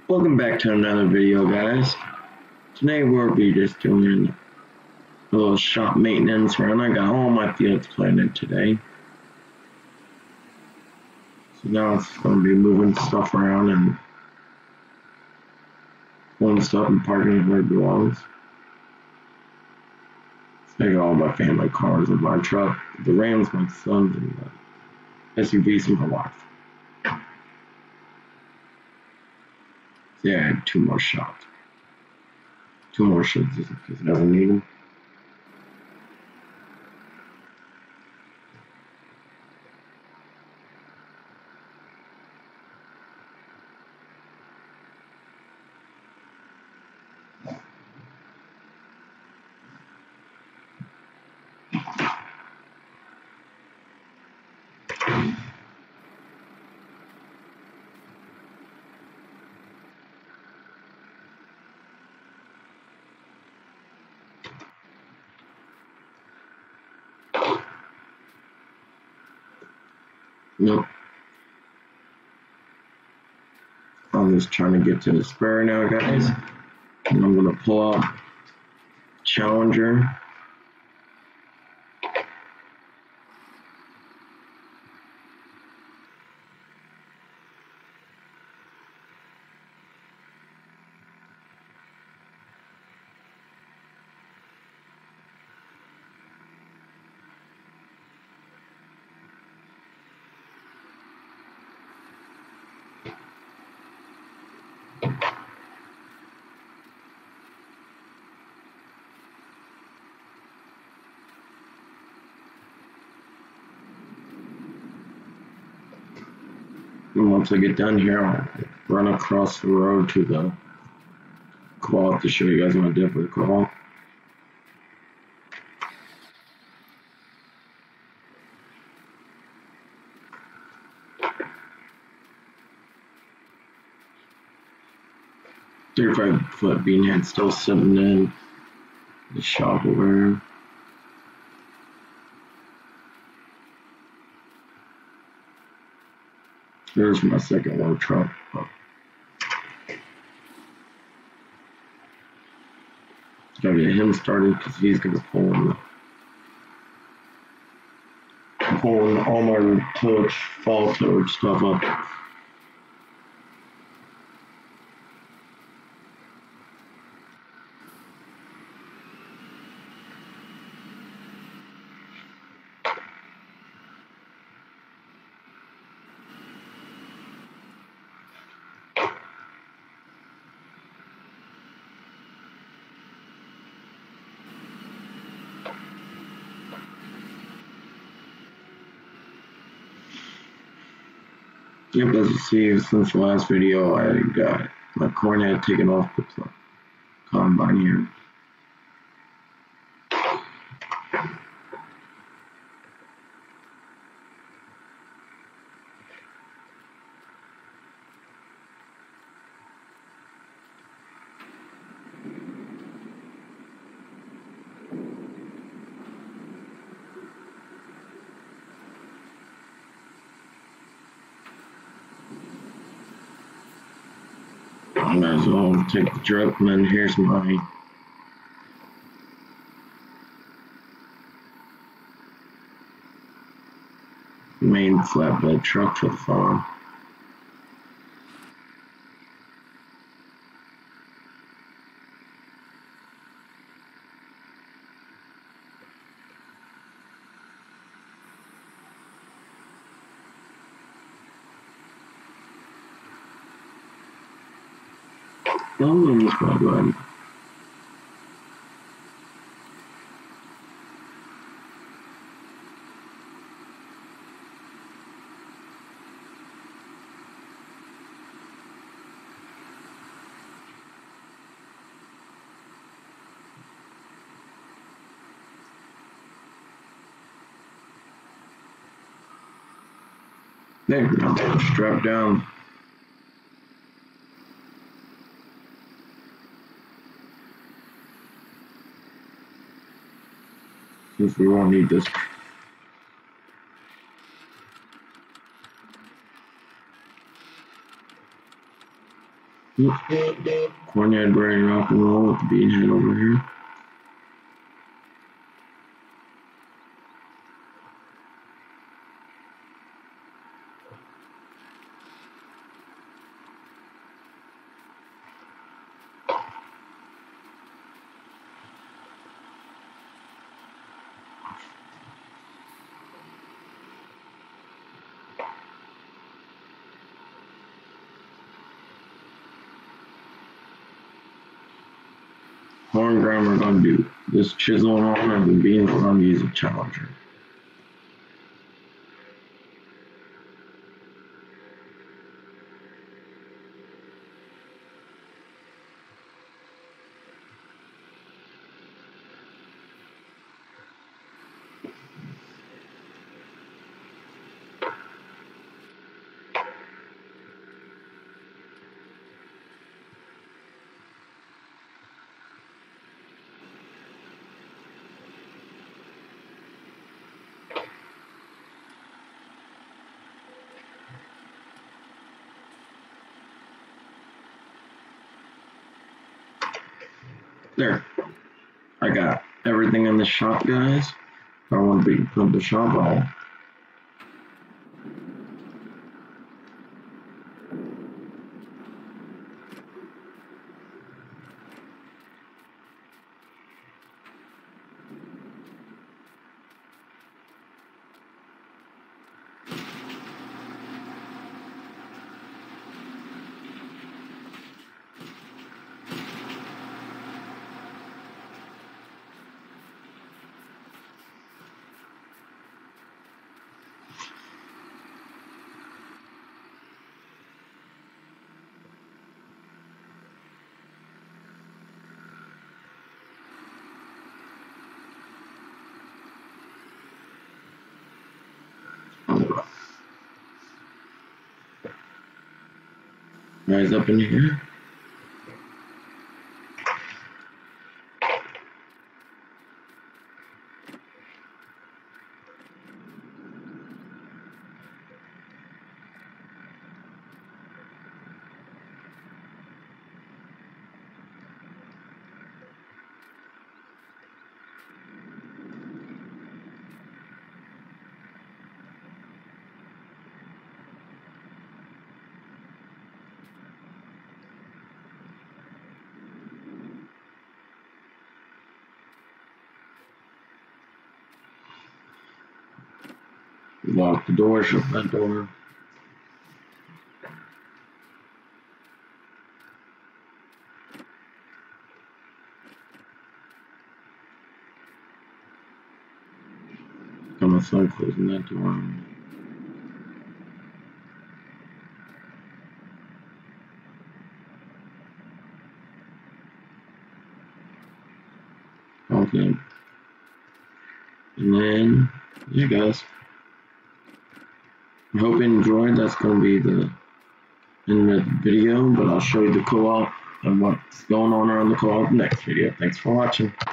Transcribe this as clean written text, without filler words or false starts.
Welcome back to another video, guys. Today we'll be just doing a little shop maintenance run. I got all my fields planted today. So now it's going to be moving stuff around and pulling stuff and parking it where it belongs. So I got all my family cars and my truck, the Rams, my sons, and the SUVs and my wife. So yeah, I had two more shops. Two more sheds just because I never need them. Nope. I'm just trying to get to the spur now, guys. And I'm going to pull out Challenger. And once I get done here, I'll run across the road to the co-op to show you guys what I did with the co-op. $35-foot beanhead still sitting in the shop over here. There's my second work truck. Gotta get him started because he's gonna pull all my fall tillage stuff up. Yep, as you see, since the last video, I got my corn head taken off the combine here. I might as well take the truck, and then here's my main flatbed truck for the farm. I'm just gonna go ahead. There we go. Strap down. Since we won't need this. Cornhead ready to rock and roll with the beanhead over here. Horn ground we're going to do this chiseling on, and the beans we're going to use a challenger. There, I got everything in the shop, guys. I want to put the shop on. Guys, up in here. Lock the door, shut that door. Got my son closing that door. Okay. And then, yeah, guys. I hope you enjoyed. That's going to be the end of the video, but I'll show you the co-op and what's going on around the co-op next video. Thanks for watching.